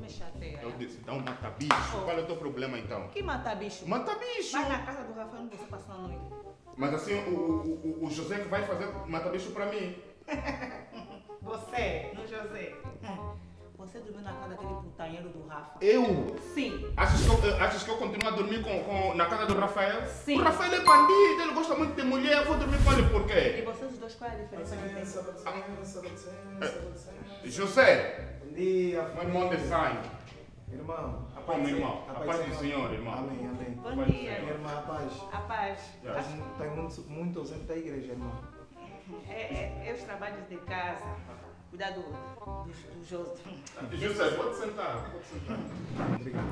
me chateia. Eu disse, dá um mata-bicho. Qual é o teu problema então? Que mata-bicho? Mata-bicho! Vai na casa do Rafael onde você passou a noite. Mas assim, o José que vai fazer mata-bicho pra mim. Você, no José. Você dormiu na casa daquele putanheiro do Rafa? Eu? Sim. Achas que eu continuo a dormir na casa do Rafael? Sim. O Rafael é bandido, ele gosta muito de mulher, eu vou dormir com ele por E quê? vocês os dois, qual é a diferença que tem? José, Bom dia, meu irmão de sangue. Irmão, Como irmão? A paz do Senhor, irmão. Amém, amém. Bom Minha dia. Minha irmã, a paz. A paz. Está muito ausente da igreja, irmão. É os trabalhos de casa. Cuidado do José. José, pode sentar. Obrigado.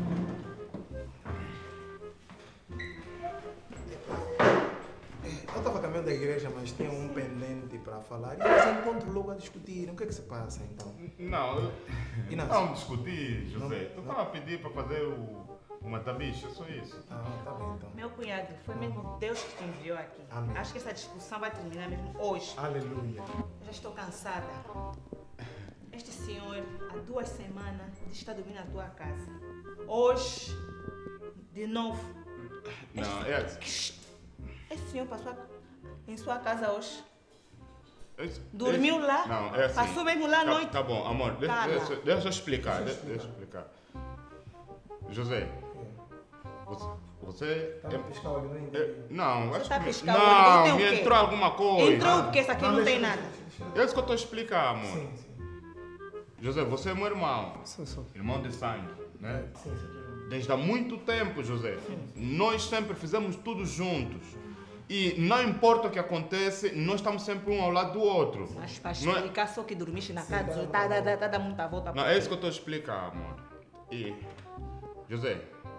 Eu estava caminhando da igreja, mas tinha um pendente para falar. E eu encontro logo a discutir. O que é que se passa então? Não, Inácio. não discutir, José. Tu Não. estava a pedir para fazer o mata-bicho, é só isso. Ah, tá bem então. Meu cunhado, foi mesmo Deus que te enviou aqui. Amém. Acho que essa discussão vai terminar mesmo hoje. Aleluia. Eu já estou cansada. Este senhor, há 2 semanas, está dormindo na tua casa. Hoje, de novo. Não, é assim. Esse senhor passou em sua casa hoje. Esse- Dormiu esse- lá? Não, é assim. Passou mesmo lá à noite? Tá bom, amor, Cala. deixa eu explicar. Deixa eu explicar. José, você. Estava a piscar o olho, não entendi. Não, acho tá que. piscando o olho, então Não, tem o me quê? entrou alguma coisa. Entrou porque esse aqui não tem nada. É isso que eu estou a explicar, amor. Sim, sim. José, você é meu irmão. Sou. Irmão de sangue, né? Sim, sim. Desde há muito tempo, José. Nós sempre fizemos tudo juntos. E não importa o que acontece, nós estamos sempre um ao lado do outro. Mas para Não é- explicar só que dormiste na Sim, casa, tá, tá dando muita volta. Não, é isso que eu estou a explicar, amor. E, José,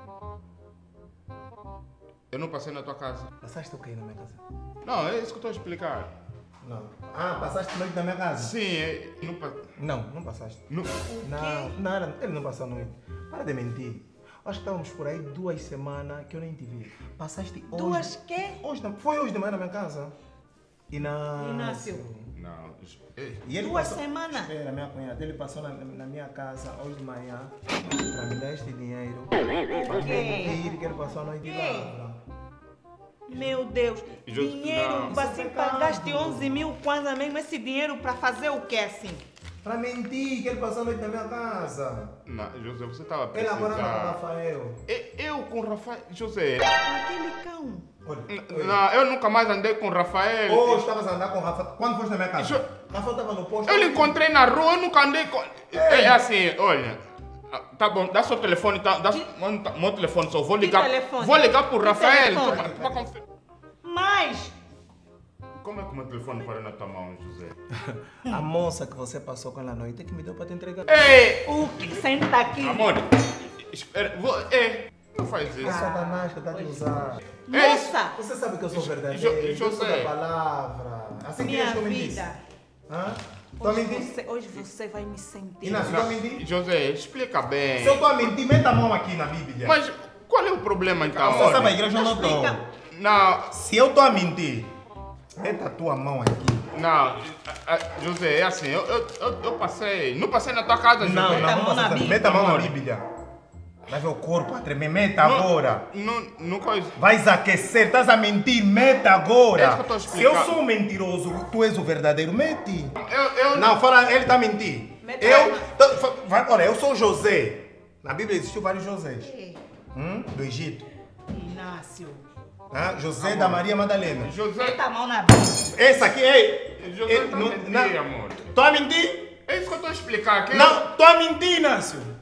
eu não passei na tua casa. Passaste o quê na minha casa? Não, é isso que eu estou a explicar. Não. Ah, passaste noite na minha casa? Sim, Não passaste. não, Não, ele não passou a noite. Para de mentir. Acho que estávamos por aí 2 semanas que eu nem te vi. Passaste hoje. 2 quê? Foi hoje de manhã na minha casa. Inácio. não. Ei, E ele 2 passou- semanas? Espera, minha cunhada. Ele passou na minha casa hoje de manhã para me dar este dinheiro. Para mentir que ele passou a noite lá. Meu Deus, dinheiro, Não. assim pagaste 11 mil kwanza mesmo, esse dinheiro para fazer o que assim? Para mentir que ele passou a noite na minha casa. não, José, você estava Ele agora anda com o precisando. Rafael. Eu com o Rafael. José, Aquele cão. Olha, não, eu nunca mais andei com o Rafael. hoje estavas a andar com o Rafael. Quando foste na minha casa? Isso- Rafael estava no posto. Eu lhe encontrei na rua, eu nunca andei com. É assim, olha. Tá bom, dá seu telefone, tá? Meu telefone só. Vou ligar. telefone? Vou ligar pro Que Rafael. telefone? Pra conferir. Mas, Como é que o meu telefone parou na tua mão, José? A moça que você passou com ela à noite é que me deu para te entregar. Ei! o que? Senta aqui. Amor, espera. Não faz É isso. Satanás que está a te usar. Moça, Você sabe que eu sou verdadeiro. Eu sou José. da palavra. Assim que minha és que eu mentir. vida. Hã? Estou a mentir? Hoje você vai me sentir. Inácio, estou a mentir? José, explica bem. Se eu estou a mentir, meta a mão aqui na Bíblia. Mas qual é o problema então? Você sabe a Olha, igreja onde eu estou. Explica. Não, Se eu estou a mentir, meta a tua mão aqui. não. José, é assim, eu passei. Não passei na tua casa, José. Não, Meta a não, mão na não. Bíblia. Meta a mão na Amor. Bíblia. Vai ver o corpo a tremer. Meta agora. Não coisa. Vais aquecer, estás a mentir, mete agora. É isso que eu tô Se eu explicando. sou um mentiroso, tu és o verdadeiro, mete. Eu Não, fala, ele está a mentir. Mete Eu, agora. olha, eu sou José. Na Bíblia existiu vários Josés. Ei, Do Egito. Inácio, José da Maria Madalena. José. meta a mão na Bíblia. Esse aqui, ei. José tá mentindo, amor. Tô a mentir? É isso que eu estou a explicar aqui. Não, tô a mentir, Inácio.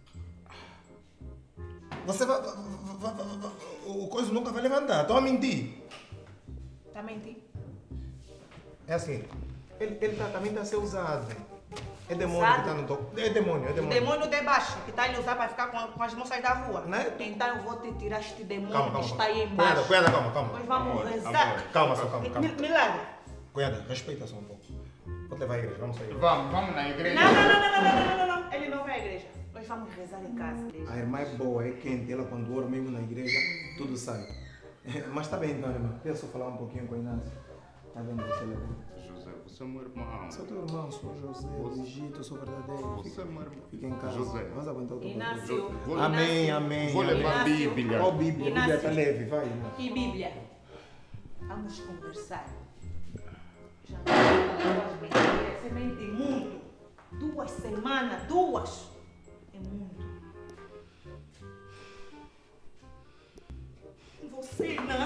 Você vai, o coisa nunca vai levantar. Tô a mentir. Tá mentindo? É assim, ele também está a ser usado. É demônio Usado? que está no toque. É demônio, é O demônio. demônio de baixo, que está a lhe usar para ficar com as moças da rua. Né? Então eu vou te tirar este demônio Calma, que calma. está aí embaixo. Cuidado, calma, Pois calma. vamos Amor, rezar. amor. Calma, só calma, calma. Milagre. Cuidado, respeita só um pouco. Vou te levar à igreja, vamos sair. Vamos na igreja. Não. Ele não vai à igreja. Nós vamos rezar em casa. A irmã é boa, é quente. Ela quando ora mesmo na igreja, tudo sai. Mas está bem então, irmã. Deixa eu só falar um pouquinho com o Inácio. Está vendo você levou? José, você é meu irmão. Sou teu irmão, sou José, legítimo, sou verdadeiro. Você é meu irmão. Fica em casa. José. Vamos aguentar o teu Inácio. Vou- Amém, amém. Vou levar a Inácio. Bíblia. Ó, Bíblia, a Bíblia está Inácio. leve, vai. Né? Que Bíblia? Vamos conversar. Já não semente imundo. 2 semanas, 2. É muito. Você, Inácio.